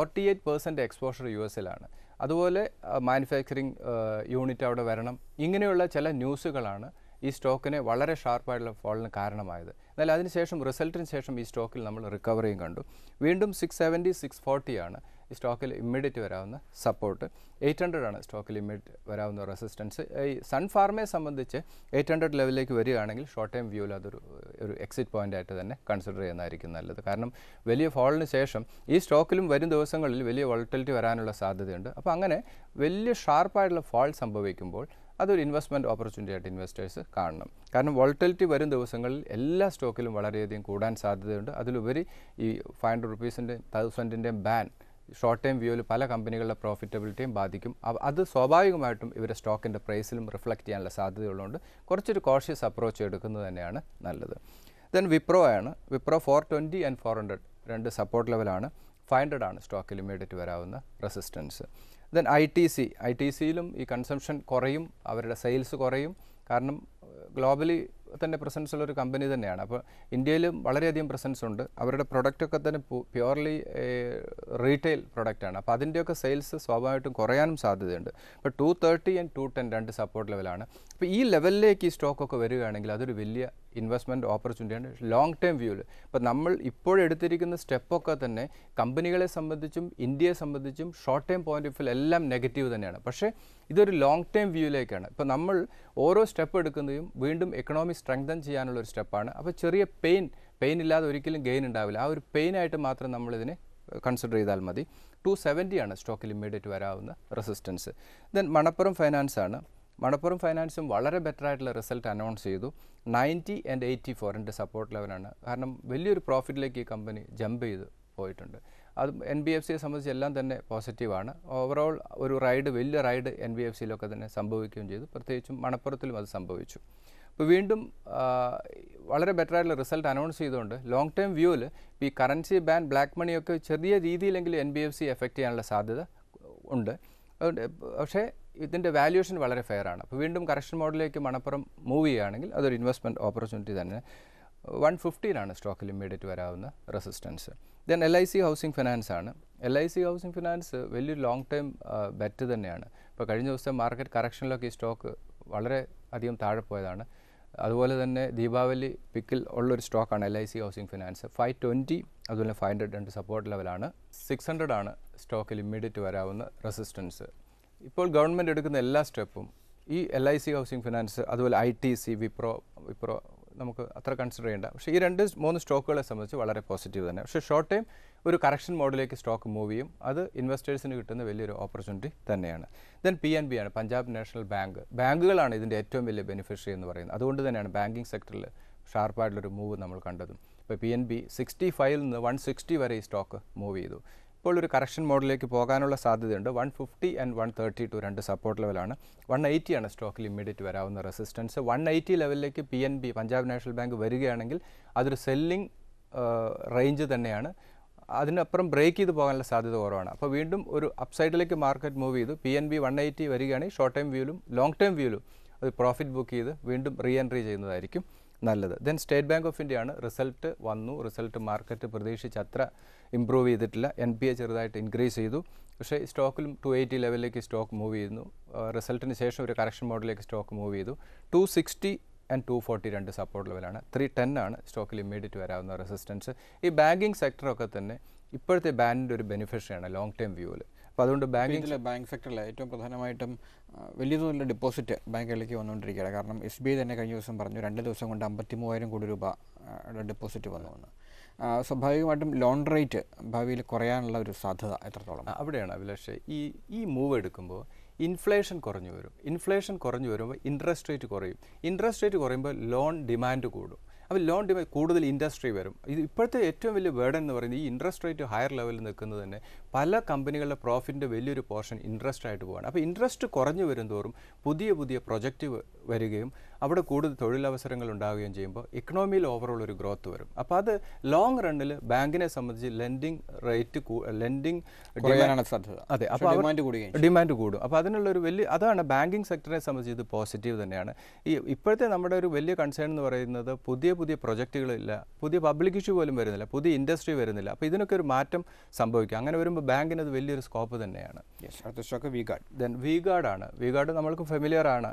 48% എക്സ്പോഷർ US-ലാണ്. അതുപോലെ മാനുഫാക്ചറിങ് യൂണിറ്റ് അവിടെ വരണം. ഇങ്ങനെയുള്ള ചില ന്യൂസുകളാണ് ഈ സ്റ്റോക്കിനെ വളരെ ഷാർപ്പായിട്ടുള്ള ഫോളിന് കാരണമായത്. എന്നാൽ അതിനുശേഷം റിസൾട്ടിന് ശേഷം ഈ സ്റ്റോക്കിൽ നമ്മൾ റിക്കവറിയും കണ്ടു. വീണ്ടും 670, 640 ആണ് ഈ സ്റ്റോക്കിൽ ഇമ്മീഡിയറ്റ് വരാവുന്ന സപ്പോർട്ട്. 800 ആണ് സ്റ്റോക്കിൽ ഇമ്മീഡിയറ്റ് വരാവുന്ന റെസിസ്റ്റൻസ്. ഈ സൺഫാർമയെ സംബന്ധിച്ച് 800 ലെവലിലേക്ക് വരികയാണെങ്കിൽ ഷോർട്ട് ടൈം വ്യൂവിൽ അതൊരു എക്സിറ്റ് പോയിൻ്റ് ആയിട്ട് തന്നെ കൺസിഡർ ചെയ്യുന്നതായിരിക്കും നല്ലത്. കാരണം വലിയ ഫോളിന് ശേഷം ഈ സ്റ്റോക്കിലും വരും ദിവസങ്ങളിൽ വലിയ വോളറ്റിലിറ്റി വരാനുള്ള സാധ്യതയുണ്ട്. അപ്പോൾ അങ്ങനെ വലിയ ഷാർപ്പായിട്ടുള്ള ഫോൾ സംഭവിക്കുമ്പോൾ അതൊരു ഇൻവെസ്റ്റ്മെൻറ്റ് ഓപ്പർച്യൂണിറ്റി ആയിട്ട് ഇൻവെസ്റ്റേഴ്സ് കാണണം. കാരണം വോളറ്റിലിറ്റി വരും ദിവസങ്ങളിൽ എല്ലാ സ്റ്റോക്കിലും വളരെയധികം കൂടാൻ സാധ്യതയുണ്ട്. അതിലുപരി ഈ 500 rupees-ൻ്റെയും 1000-ൻ്റെയും ബാൻ ഷോർട്ട് ടൈം വ്യൂവിൽ പല കമ്പനികളുടെ പ്രോഫിറ്റബിലിറ്റിയും ബാധിക്കും. അത് സ്വാഭാവികമായിട്ടും ഇവരുടെ സ്റ്റോക്കിൻ്റെ പ്രൈസിലും റിഫ്ലക്റ്റ് ചെയ്യാനുള്ള സാധ്യതയുള്ളതുകൊണ്ട് കുറച്ചൊരു കോഷ്യസ് അപ്രോച്ച് എടുക്കുന്നത് തന്നെയാണ് നല്ലത്. ദെൻ വിപ്രോ ആണ്. വിപ്രോ 420 and 400 2 സപ്പോർട്ട് ലെവലാണ്. 500 ആണ് സ്റ്റോക്കിൽ ഇമ്മീഡിയറ്റ് വരാവുന്ന റെസിസ്റ്റൻസ്. ദെൻ ITCയിലും ഈ കൺസംഷൻ കുറയും, അവരുടെ സെയിൽസ് കുറയും. കാരണം ഗ്ലോബലി തന്നെ പ്രസൻസ് ഉള്ളൊരു കമ്പനി തന്നെയാണ്. അപ്പോൾ ഇന്ത്യയിലും വളരെയധികം പ്രസൻസ് ഉണ്ട്. അവരുടെ പ്രൊഡക്റ്റൊക്കെ തന്നെ പ്യുവർലി റീറ്റെയിൽ പ്രൊഡക്റ്റാണ്. അപ്പോൾ അതിൻ്റെയൊക്കെ സെയിൽസ് സ്വാഭാവികമായിട്ടും കുറയാനും സാധ്യതയുണ്ട്. അപ്പോൾ 230 and 210 2 സപ്പോർട്ട് ലെവലാണ്. അപ്പോൾ ഈ ലെവലിലേക്ക് ഈ സ്റ്റോക്കൊക്കെ വരികയാണെങ്കിൽ അതൊരു വലിയ ഇൻവെസ്റ്റ്മെൻറ്റ് ഓപ്പർച്യൂണിറ്റിയാണ് ലോങ് ടൈം വ്യൂവിൽ. ഇപ്പോൾ നമ്മൾ ഇപ്പോഴെടുത്തിരിക്കുന്ന സ്റ്റെപ്പൊക്കെ തന്നെ കമ്പനികളെ സംബന്ധിച്ചും ഇന്ത്യയെ സംബന്ധിച്ചും short time point of view എല്ലാം നെഗറ്റീവ് തന്നെയാണ്. പക്ഷേ ഇതൊരു ലോങ് ടൈം വ്യൂവിലേക്കാണ്. ഇപ്പോൾ നമ്മൾ ഓരോ സ്റ്റെപ്പ് എടുക്കുന്നതും വീണ്ടും എക്കണോമി സ്ട്രെങ്തൻ ചെയ്യാനുള്ള ഒരു സ്റ്റെപ്പാണ്. അപ്പോൾ ചെറിയ പെയിൻ ഇല്ലാതെ ഒരിക്കലും ഗെയിൻ ഉണ്ടാവില്ല. ആ ഒരു പെയിനായിട്ട് മാത്രം നമ്മളിതിനെ കൺസിഡർ ചെയ്താൽ മതി. 270 ആണ് സ്റ്റോക്കിൽ ഇമ്മീഡിയറ്റ് വരാവുന്ന റെസിസ്റ്റൻസ്. ദെൻ മണപ്പുറം ഫൈനാൻസ് ആണ്. മണപ്പുറം ഫൈനാൻസും വളരെ ബെറ്റർ ആയിട്ടുള്ള റിസൾട്ട് അനൗൺസ് ചെയ്തു. 90 and 84 2 സപ്പോർട്ട് ലെവലാണ്. കാരണം വലിയൊരു പ്രോഫിറ്റിലേക്ക് ഈ കമ്പനി ജമ്പ് ചെയ്ത് പോയിട്ടുണ്ട്. അത് NBFCയെ സംബന്ധിച്ച് എല്ലാം തന്നെ പോസിറ്റീവാണ്. ഓവറോൾ ഒരു വലിയ റൈഡ് NBFCയിലൊക്കെ തന്നെ സംഭവിക്കുകയും ചെയ്തു. പ്രത്യേകിച്ചും മണപ്പുറത്തിലും അത് സംഭവിച്ചു. അപ്പോൾ വീണ്ടും വളരെ ബെറ്ററായിട്ടുള്ള റിസൾട്ട് അനൗൺസ് ചെയ്തുകൊണ്ട് ലോങ് ടൈം വ്യൂവിൽ ഈ കറൻസി ബാൻ, ബ്ലാക്ക് മണിയൊക്കെ ചെറിയ രീതിയിലെങ്കിലും NBFC എഫക്റ്റ് ചെയ്യാനുള്ള സാധ്യത ഉണ്ട്. പക്ഷേ ഇതിൻ്റെ വാല്യുവേഷൻ വളരെ ഫെയർ ആണ്. അപ്പോൾ വീണ്ടും കറക്ഷൻ മോഡിലേക്ക് മണപ്പുറം മൂവ് ചെയ്യുകയാണെങ്കിൽ അതൊരു ഇൻവെസ്റ്റ്മെൻറ്റ് ഓപ്പർച്യൂണിറ്റി തന്നെ. 115 സ്റ്റോക്കിൽ ഇമ്മീഡിയറ്റ് വരാവുന്ന resistance. Then LIC Housing Finance ആണ്. LIC ഹൗസിംഗ് ഫിനാൻസ് വലിയൊരു ലോങ് ടൈം ബെറ്റ് തന്നെയാണ്. ഇപ്പോൾ കഴിഞ്ഞ ദിവസം മാർക്കറ്റ് കറക്ഷനിലൊക്കെ ഈ സ്റ്റോക്ക് വളരെ അധികം താഴെ പോയതാണ്. അതുപോലെ തന്നെ ദീപാവലി പിക്കിൽ ഉള്ളൊരു സ്റ്റോക്കാണ് LIC ഹൗസിംഗ് ഫിനാൻസ്. 520 അതുപോലെ 500 സപ്പോർട്ട് ലെവലാണ്. 600 ആണ് സ്റ്റോക്കിൽ ഇമ്മീഡിയറ്റ് വരാവുന്ന റെസിസ്റ്റൻസ്. ഇപ്പോൾ ഗവൺമെൻറ് എടുക്കുന്ന എല്ലാ സ്റ്റെപ്പും ഈ LIC ഹൗസിംഗ് ഫിനാൻസ് അതുപോലെ ITC, വിപ്രോ നമുക്ക് അത്ര കൺസിഡർ ചെയ്യേണ്ട. പക്ഷേ ഈ 2-3 സ്റ്റോക്കുകളെ സംബന്ധിച്ച് വളരെ പോസിറ്റീവ് തന്നെ. പക്ഷേ ഷോർട്ട് ടൈം ഒരു കറക്ഷൻ മോഡിലേക്ക് സ്റ്റോക്ക് മൂവ് ചെയ്യും. അത് ഇൻവെസ്റ്റേഴ്സിന് കിട്ടുന്ന വലിയൊരു ഓപ്പർച്യൂണിറ്റി തന്നെയാണ്. ദെൻ PNB ആണ്, പഞ്ചാബ് നാഷണൽ ബാങ്ക്. ബാങ്കുകളാണ് ഇതിൻ്റെ ഏറ്റവും വലിയ ബെനിഫിഷ്യറി എന്ന് പറയുന്നത്. അതുകൊണ്ട് തന്നെയാണ് ബാങ്കിങ് സെക്ടറിൽ ഷാർപ്പായിട്ടുള്ളൊരു മൂവ് നമ്മൾ കണ്ടതും. ഇപ്പോൾ PNB 65-ൽ നിന്ന് 160 വരെ ഈ സ്റ്റോക്ക് മൂവ് ചെയ്തു. ഇപ്പോൾ ഒരു കറക്ഷൻ മോഡിലേക്ക് പോകാനുള്ള സാധ്യതയുണ്ട്. 150 ആൻഡ് 132 2 സപ്പോർട്ട് ലെവലാണ്. 180 ആണ് സ്റ്റോക്കിൽ ഇമ്മീഡിയറ്റ് വരാവുന്ന റെസിസ്റ്റൻസ്. 180 ലെവലിലേക്ക് PNB പഞ്ചാബ് നാഷണൽ ബാങ്ക് വരികയാണെങ്കിൽ അതൊരു സെല്ലിംഗ് റേഞ്ച് തന്നെയാണ്. അതിനപ്പുറം ബ്രേക്ക് ചെയ്ത് പോകാനുള്ള സാധ്യത കുറവാണ്. അപ്പോൾ വീണ്ടും ഒരു അപ്സൈഡിലേക്ക് മാർക്കറ്റ് മൂവ് ചെയ്തു. PNB 180 വരികയാണെങ്കിൽ ഷോർട്ട് ടൈം വ്യൂലും ലോങ് ടൈം വ്യൂലും അത് പ്രോഫിറ്റ് ബുക്ക് ചെയ്ത് വീണ്ടും റീ എൻട്രി ചെയ്യുന്നതായിരിക്കും നല്ലത്. Then State Bank of India ആണ്. റിസൾട്ട് വന്നു. റിസൾട്ട് മാർക്കറ്റ് പ്രതീക്ഷിച്ച് അത്ര ഇമ്പ്രൂവ് ചെയ്തിട്ടില്ല. NPA ചെറുതായിട്ട് ഇൻക്രീസ് ചെയ്തു. പക്ഷേ സ്റ്റോക്കിലും 280 ലെവലിലേക്ക് സ്റ്റോക്ക് മൂവ് ചെയ്യുന്നു. റിസൾട്ടിന് ശേഷം ഒരു കറക്ഷൻ മോഡിലേക്ക് സ്റ്റോക്ക് മൂവ് ചെയ്തു. 260 ആൻഡ് 240 2 സപ്പോർട്ട് ലെവലാണ്. 310 ആണ് സ്റ്റോക്കിൽ ഇമ്മീഡിയറ്റ് വരാവുന്ന റെസിസ്റ്റൻസ്. ഈ ബാങ്കിങ് സെക്ടറൊക്കെ തന്നെ ഇപ്പോഴത്തെ ബാൻഡിൻ്റെ ഒരു ബെനിഫിഷ്യറിയാണ് ലോങ് ടൈം വ്യൂവിൽ. അപ്പോൾ അതുകൊണ്ട് ബാങ്ക് സെക്ടറിൽ ഏറ്റവും പ്രധാനമായിട്ടും വലിയ തോതിലുള്ള ഡെപ്പോസിറ്റ് ബാങ്കുകളിലേക്ക് വന്നുകൊണ്ടിരിക്കുകയാണ്. കാരണം SBI തന്നെ കഴിഞ്ഞ ദിവസം പറഞ്ഞു 2 ദിവസം കൊണ്ട് 53,000 കോടി രൂപ ഡെപ്പോസിറ്റ് വന്നുവെന്ന്. സ്വാഭാവികമായിട്ടും ലോൺ റേറ്റ് ഭാവിയിൽ കുറയാനുള്ള ഒരു സാധ്യത എത്രത്തോളം? അവിടെയാണ് അഭിലാഷ്. ഈ മൂവ് എടുക്കുമ്പോൾ ഇൻഫ്ലേഷൻ കുറഞ്ഞു വരും. ഇൻഫ്ലേഷൻ കുറഞ്ഞു വരുമ്പോൾ ഇൻട്രസ്റ്റ് റേറ്റ് കുറയും. ഇൻട്രസ്റ്റ് റേറ്റ് കുറയുമ്പോൾ ലോൺ ഡിമാൻഡ് കൂടും. അപ്പോൾ ലോൺ ഡിമാൻഡ് കൂടുതൽ ഇൻഡസ്ട്രി വരും. ഇത് ഇപ്പോഴത്തെ ഏറ്റവും വലിയ ബേർഡൻ എന്ന് പറയുന്നത് ഈ ഇൻട്രസ്റ്റ് റേറ്റ് ഹയർ ലെവലിൽ നിൽക്കുന്നത് തന്നെ പല കമ്പനികളുടെ പ്രോഫിറ്റിൻ്റെ വലിയൊരു പോർഷൻ ഇൻട്രസ്റ്റ് ആയിട്ട് പോവുകയാണ്. അപ്പോൾ ഇൻട്രസ്റ്റ് കുറഞ്ഞു വരും തോറും പുതിയ പുതിയ പ്രൊജക്റ്റ് വരികയും അവിടെ കൂടുതൽ തൊഴിലവസരങ്ങൾ ഉണ്ടാവുകയും ചെയ്യുമ്പോൾ ഇക്കണോമിയിൽ ഓവറോൾ ഒരു ഗ്രോത്ത് വരും. അപ്പോൾ അത് ലോങ് റണ്ണിൽ ബാങ്കിനെ സംബന്ധിച്ച് ലെൻഡിങ് റേറ്റ് സാധ്യത. അതെ, അപ്പോൾ ഡിമാൻഡ് കൂടും. അപ്പോൾ അതിനുള്ളൊരു അതാണ് ബാങ്കിങ് സെക്ടറിനെ സംബന്ധിച്ച് ഇത് പോസിറ്റീവ് തന്നെയാണ്. ഇപ്പോഴത്തെ നമ്മുടെ ഒരു വലിയ കൺസേൺ എന്ന് പറയുന്നത് പുതിയ പ്രൊജക്റ്റുകളില്ല, പുതിയ പബ്ലിക് ഇഷ്യൂ പോലും വരുന്നില്ല, പുതിയ ഇൻഡസ്ട്രി വരുന്നില്ല. അപ്പോൾ ഇതിനൊക്കെ ഒരു മാറ്റം സംഭവിക്കും. അങ്ങനെ വരുമ്പോൾ ബാങ്കിന് അത് വലിയൊരു സ്കോപ്പ് തന്നെയാണ്. അടുത്ത സ്റ്റോക്ക് V-Guard. ദെൻ V-Guard ആണ്. V-Guard നമ്മൾക്ക് ഫെമിലിയർ ആണ്.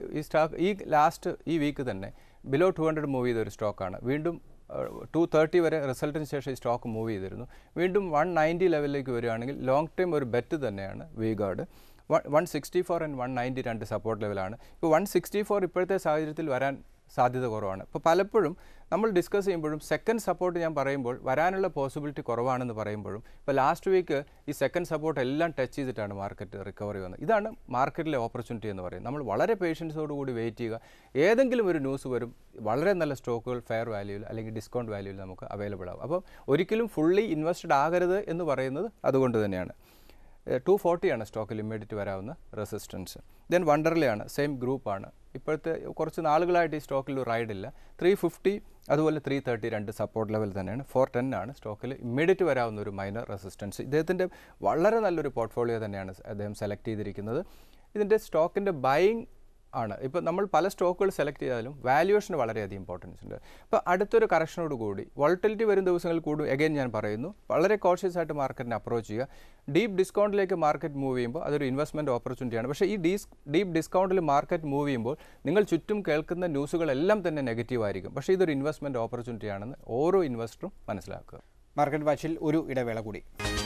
ഈ വീക്ക് തന്നെ ബിലോ 200 മൂവ് ചെയ്ത ഒരു സ്റ്റോക്കാണ്. വീണ്ടും 230 വരെ റിസൾട്ടിന് ശേഷം ഈ സ്റ്റോക്ക് മൂവ് ചെയ്തിരുന്നു. വീണ്ടും 190 ലെവലിലേക്ക് വരികയാണെങ്കിൽ ലോങ് ടൈം ഒരു ബെറ്റ് തന്നെയാണ് V-Guard. 164 ആൻഡ് 190 2 സപ്പോർട്ട് ലെവലാണ്. ഇപ്പോൾ 164 ഇപ്പോഴത്തെ സാഹചര്യത്തിൽ വരാൻ സാധ്യത കുറവാണ്. ഇപ്പോൾ പലപ്പോഴും നമ്മൾ ഡിസ്കസ് ചെയ്യുമ്പോഴും സെക്കൻഡ് സപ്പോർട്ട് ഞാൻ പറയുമ്പോൾ വരാനുള്ള പോസിബിലിറ്റി കുറവാണെന്ന് പറയുമ്പോഴും ഇപ്പോൾ ലാസ്റ്റ് വീക്ക് ഈ സെക്കൻഡ് സപ്പോർട്ട് എല്ലാം ടച്ച് ചെയ്തിട്ടാണ് മാർക്കറ്റ് റിക്കവറി വന്നത്. ഇതാണ് മാർക്കറ്റിലെ ഓപ്പർച്യൂണിറ്റി എന്ന് പറയുന്നത്. നമ്മൾ വളരെ പേഷ്യൻസോടുകൂടി വെയിറ്റ് ചെയ്യുക. ഏതെങ്കിലും ഒരു ന്യൂസ് വരും, വളരെ നല്ല സ്റ്റോക്കുകൾ ഫെയർ വാല്യൂവിൽ അല്ലെങ്കിൽ ഡിസ്കൗണ്ട് വാല്യൂവിൽ നമുക്ക് അവൈലബിൾ ആകും. അപ്പോൾ ഒരിക്കലും ഫുള്ളി ഇൻവെസ്റ്റഡ് ആകരുത് എന്ന് പറയുന്നത് അതുകൊണ്ട് തന്നെയാണ്. 240 ആണ് സ്റ്റോക്കിൽ ഇമ്മീഡിയറ്റ് വരാവുന്ന റെസിസ്റ്റൻസ്. ദെൻ വണ്ടർലയാണ്, സെയിം ഗ്രൂപ്പാണ്. ഇപ്പോഴത്തെ കുറച്ച് നാളുകളായിട്ട് ഈ സ്റ്റോക്കിൽ ഒരു റൈഡില്ല. 350 അതുപോലെ 330 2 സപ്പോർട്ട് ലെവൽ തന്നെയാണ്. 410 ആണ് സ്റ്റോക്കിൽ ഇമ്മീഡിയറ്റ് വരാവുന്ന ഒരു മൈനർ റെസിസ്റ്റൻസ്. ഇദ്ദേഹത്തിൻ്റെ വളരെ നല്ലൊരു പോർട്ട്ഫോളിയോ തന്നെയാണ് അദ്ദേഹം സെലക്ട് ചെയ്തിരിക്കുന്നത്. ഇതിൻ്റെ സ്റ്റോക്കിൻ്റെ ബൈയിങ് ആണ്. ഇപ്പോൾ നമ്മൾ പല സ്റ്റോക്കുകൾ സെലക്ട് ചെയ്താലും വാല്യുവേഷന് വളരെയധികം ഇമ്പോർട്ടൻസ് ഉണ്ട്. അപ്പോൾ അടുത്തൊരു കറക്ഷനോട് കൂടി വോളറ്റിലിറ്റി വരും ദിവസങ്ങളിൽ കൂടും. എഗെയിൻ ഞാൻ പറയുന്നു, വളരെ കോഷ്യസ് ആയിട്ട് മാർക്കറ്റിനെ അപ്രോച്ച് ചെയ്യുക. ഡീപ്പ് ഡിസ്കൗണ്ടിലേക്ക് മാർക്കറ്റ് മൂവ് ചെയ്യുമ്പോൾ അതൊരു ഇൻവെസ്റ്റ്മെൻറ്റ് ഓപ്പർച്യൂണിറ്റിയാണ്. പക്ഷേ ഈ ഡീപ്പ് ഡിസ്കൗണ്ടിൽ മാർക്കറ്റ് മൂവ് ചെയ്യുമ്പോൾ നിങ്ങൾ ചുറ്റും കേൾക്കുന്ന ന്യൂസുകളെല്ലാം തന്നെ നെഗറ്റീവ് ആയിരിക്കും. പക്ഷേ ഇതൊരു ഇൻവെസ്റ്റ്മെൻറ്റ് ഓപ്പർച്യൂണിറ്റി ആണെന്ന് ഓരോ ഇൻവെസ്റ്ററും മനസ്സിലാക്കുക. മാർക്കറ്റ് വാച്ചിൽ ഒരു ഇടവേള കൂടി.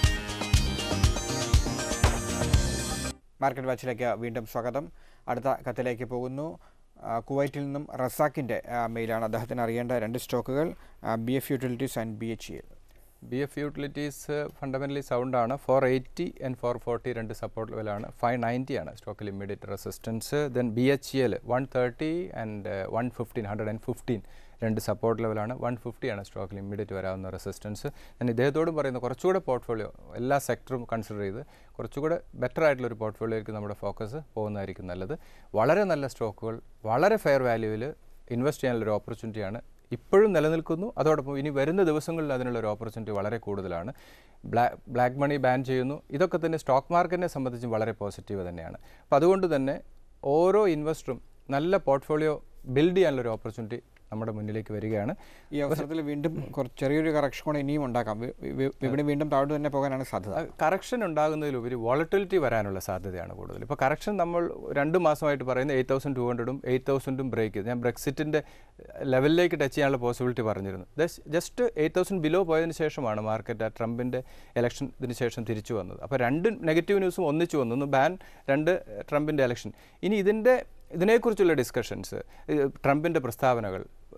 മാർക്കറ്റ് വാച്ചിലേക്ക് വീണ്ടും സ്വാഗതം. അടുത്ത കത്തിലേക്ക് പോകുന്നു. കുവൈറ്റിൽ നിന്നും റസാക്കിൻ്റെ മെയിലാണ്. അദ്ദേഹത്തിന് അറിയേണ്ട 2 സ്റ്റോക്കുകൾ BF utilities and BHEL. BF utilities fundamentally സൗണ്ടാണ്. 480 ആൻഡ് 440 2 സപ്പോർട്ട് ലെവലാണ്. 590 ആണ് സ്റ്റോക്കിൽ immediate resistance. Then BHEL 130 and 115 2 support ലെവലാണ്. 150 ആണ് സ്റ്റോക്കിൽ ഇമ്മീഡിയറ്റ് വരാവുന്ന റെസിസ്റ്റൻസ്. ഞാൻ ഇദ്ദേഹത്തോടും പറയുന്നത് കുറച്ചുകൂടെ പോർട്ട്ഫോളിയോ എല്ലാ സെക്ടറും കൺസിഡർ ചെയ്ത് കുറച്ചുകൂടെ ബെറ്റർ ആയിട്ടുള്ളൊരു പോർട്ട്ഫോളിയോയ്ക്ക് നമ്മുടെ ഫോക്കസ് പോകുന്നതായിരിക്കും നല്ലത്. വളരെ നല്ല സ്റ്റോക്കുകൾ വളരെ ഫെയർ വാല്യൂവിൽ ഇൻവെസ്റ്റ് ചെയ്യാനുള്ളൊരു ഓപ്പർച്യൂണിറ്റിയാണ് ഇപ്പോഴും നിലനിൽക്കുന്നു. അതോടൊപ്പം ഇനി വരുന്ന ദിവസങ്ങളിൽ അതിനുള്ളൊരു ഓപ്പർച്യൂണിറ്റി വളരെ കൂടുതലാണ്. ബ്ലാക്ക് മണി ബാൻ ചെയ്യുന്നു. ഇതൊക്കെ തന്നെ സ്റ്റോക്ക് മാർക്കറ്റിനെ സംബന്ധിച്ചും വളരെ പോസിറ്റീവ് തന്നെയാണ്. അപ്പോൾ അതുകൊണ്ട് തന്നെ ഓരോ ഇൻവെസ്റ്ററും നല്ല പോർട്ട്ഫോളിയോ ബിൽഡ് ചെയ്യാനുള്ളൊരു ഓപ്പർച്യൂണിറ്റി നമ്മുടെ മുന്നിലേക്ക് വരികയാണ്. ഈ അവസരത്തിൽ വീണ്ടും ചെറിയൊരു കറക്ഷൻ കൂടെ ഇനിയും ഉണ്ടാക്കാം. വിപണി വീണ്ടും താഴോട്ട് തന്നെ പോകാനാണ് സാധ്യത. കറക്ഷൻ ഉണ്ടാകുന്നതിലുപരി വോളറ്റിലിറ്റി വരാനുള്ള സാധ്യതയാണ് കൂടുതൽ. ഇപ്പോൾ കറക്ഷൻ നമ്മൾ 2 മാസമായിട്ട് പറയുന്ന 8,200-ഉം 8,000-ഉം ബ്രേക്ക് ചെയ്ത് ഞാൻ ബ്രെക്സിറ്റിൻ്റെ ലെവലിലേക്ക് ടച്ച് ചെയ്യാനുള്ള പോസിബിലിറ്റി പറഞ്ഞിരുന്നു. ജസ്റ്റ് 8,000 ബിലോ പോയതിന് ശേഷമാണ് മാർക്കറ്റ് ട്രംപിൻ്റെ ഇലക്ഷൻ ഇതിന് ശേഷം തിരിച്ചു വന്നത്. അപ്പോൾ 2 നെഗറ്റീവ് ന്യൂസും ഒന്നിച്ചു വന്നു. 1 ബാൻ, 2 ട്രംപിൻ്റെ ഇലക്ഷൻ. ഇനി ഇതിനെക്കുറിച്ചുള്ള ഡിസ്കഷൻസ്, ട്രംപിൻ്റെ പ്രസ്താവനകൾ,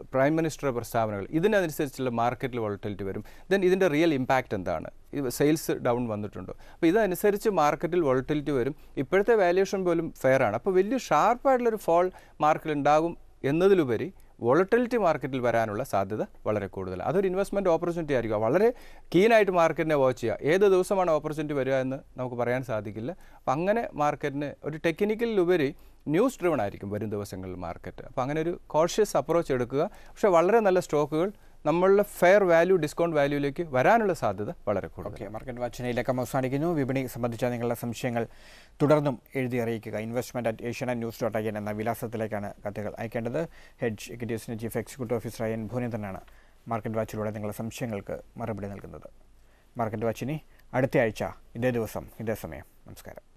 പ്രൈം മിനിസ്റ്ററുടെ പ്രസ്താവനകൾ ഇതിനനുസരിച്ചുള്ള മാർക്കറ്റിൽ വോളറ്റിലിറ്റി വരും. ദെൻ ഇതിൻ്റെ റിയൽ ഇമ്പാക്റ്റ് എന്താണ്, ഇത് സെയിൽസ് ഡൗൺ വന്നിട്ടുണ്ടോ, അപ്പോൾ ഇതനുസരിച്ച് മാർക്കറ്റിൽ വോളറ്റിലിറ്റി വരും. ഇപ്പോഴത്തെ വാല്യുവേഷൻ പോലും ഫെയർ ആണ്. അപ്പോൾ വലിയ ഷാർപ്പായിട്ടുള്ളൊരു ഫോൾ മാർക്കറ്റിൽ ഉണ്ടാകും എന്നതിലുപരി വോളറ്റിലിറ്റി മാർക്കറ്റിൽ വരാനുള്ള സാധ്യത വളരെ കൂടുതലാണ്. അതൊരു ഇൻവെസ്റ്റ്മെൻറ്റ് ഓപ്പർച്യൂണിറ്റി ആയിരിക്കും. വളരെ കീനായിട്ട് മാർക്കറ്റിനെ വാച്ച് ചെയ്യുക. ഏത് ദിവസമാണ് ഓപ്പർച്യൂണിറ്റി വരിക എന്ന് നമുക്ക് പറയാൻ സാധിക്കില്ല. അപ്പം അങ്ങനെ മാർക്കറ്റിന് ഒരു ടെക്നിക്കലിലുപരി ന്യൂസ് ഡ്രിവൺ ആയിരിക്കും വരും ദിവസങ്ങളിൽ മാർക്കറ്റ്. അപ്പോൾ അങ്ങനെ ഒരു കോഷ്യസ് അപ്രോച്ച് എടുക്കുക. പക്ഷേ വളരെ നല്ല സ്റ്റോക്കുകൾ നമ്മളുടെ ഫെയർ വാല്യൂ ഡിസ്കൗണ്ട് വാല്യൂയിലേക്ക് വരാനുള്ള സാധ്യത വളരെ കൂടുതൽ. മാർക്കറ്റ് വാച്ചിനയിലേക്ക് അവസാനിക്കുന്നു. വിപണി സംബന്ധിച്ച നിങ്ങളുടെ സംശയങ്ങൾ തുടർന്നും എഴുതി അറിയിക്കുക. investment@asiannews.in എന്ന വിലാസത്തിലേക്കാണ് കത്തുകൾ അയക്കേണ്ടത്. ഹെഡ്ജ് ഇക്വിറ്റീസിൻ്റെ ചീഫ് എക്സിക്യൂട്ടീവ് ഓഫീസർ അയ്യൻ ഭുവനേന്ദ്രനാണ് മാർക്കറ്റ് വാച്ചിലൂടെ നിങ്ങളുടെ സംശയങ്ങൾക്ക് മറുപടി നൽകുന്നത്. മാർക്കറ്റ് വാച്ചിനി അടുത്ത ആഴ്ച ഇതേ ദിവസം ഇതേ സമയം. നമസ്കാരം.